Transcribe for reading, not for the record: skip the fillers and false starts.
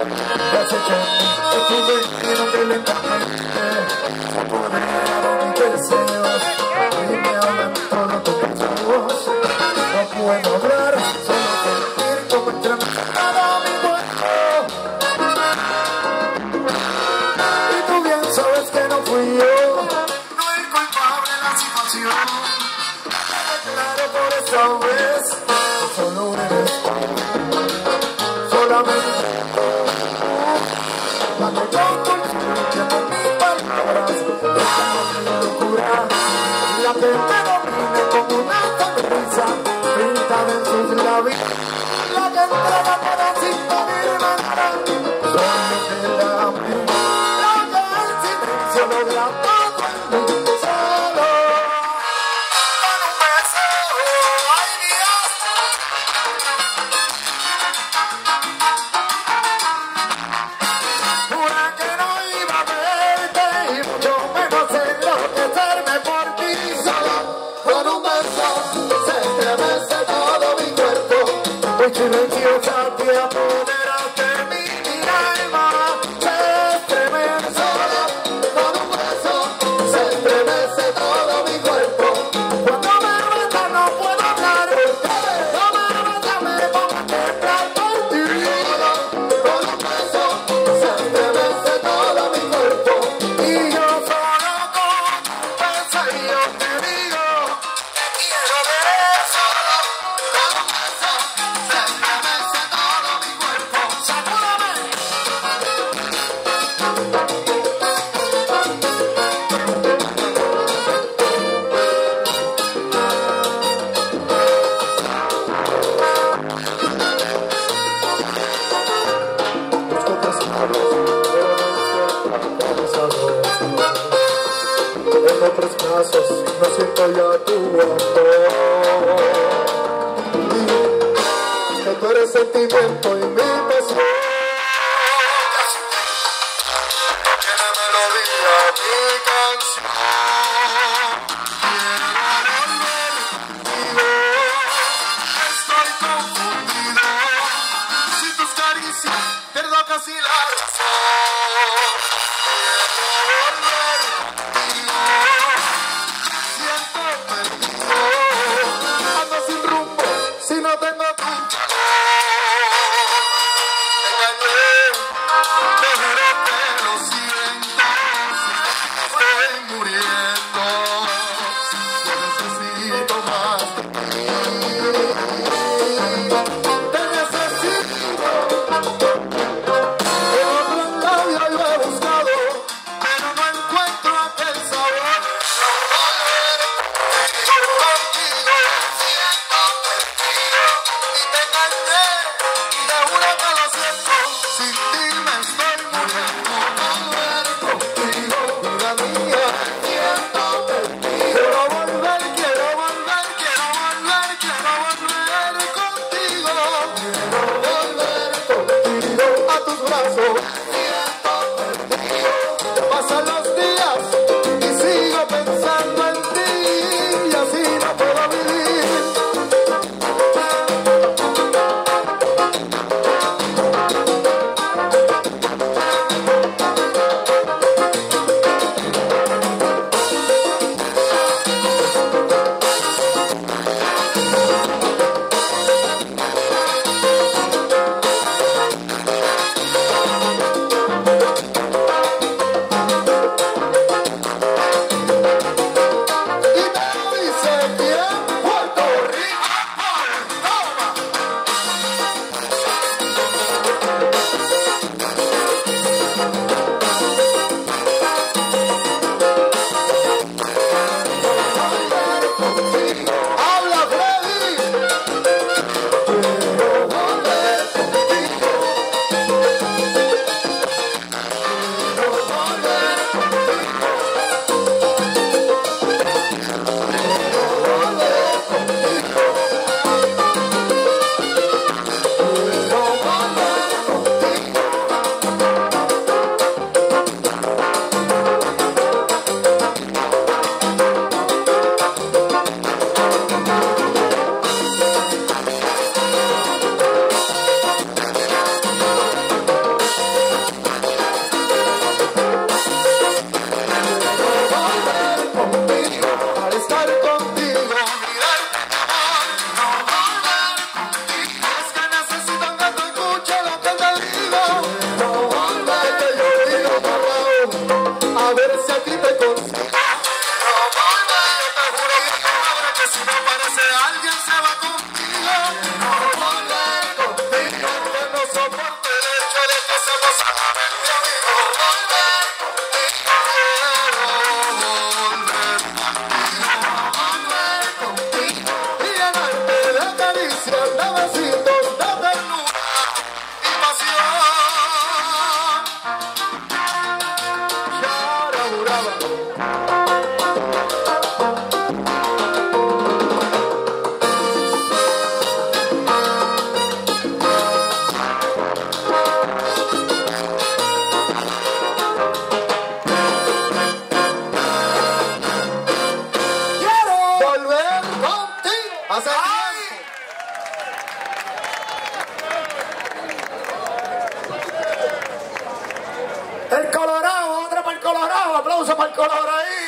Ya sé que estuve y no te lentamente se apoderaron mis deseos y me hablan todo tu voz. No puedo hablar, solo sentir como entra todo mi cuerpo. Y tú bien sabes que no fui yo, no el culpable de la situación. Claro, por esta vez, no solo eres tú, solamente cuando yo consigo mis palabras, es una locura. La que me domine con una sonrisa pintada en sus labios, la que entrega para sin pedir nada, solo queda a mí, la que el silencio logra todo en mí, solo con un beso. ¡Ay, Dios! Jura que no iba a verte y mucho menos enloquecerme por ti. Solo con un beso se estremece todo mi cuerpo. Muy silenciosa te apoderaste de mi alma. Se estremece solo con un beso se estremece todo mi cuerpo. Cuando me besas no puedo hablar, no me besas me pongo a temblar por ti. Con un beso se estremece todo mi cuerpo. Y yo solo con un beso y yo te digo te quiero ver. Solo con un beso se estremece todo mi cuerpo. ¡Sacúdame! Busco otras palabras, pero no estoy cansado. En otros casos no siento ya tu amor. Y que tú eres sentimiento y mi pasión. Tiene melodía mi canción. Quiero volver contigo. Estoy confundido. Sin tus caricias pierdo casi la razón. Quiero volver contigo. Siento perdido. Ando sin rumbo si no tengo tu calor. Te engañé, te juro que lo siento. Estoy muriendo. Yo necesito más de ti. Te necesito. En otro labio iba a buscar. El Colorado, otra para el Colorado, aplauso para el Colorado ahí.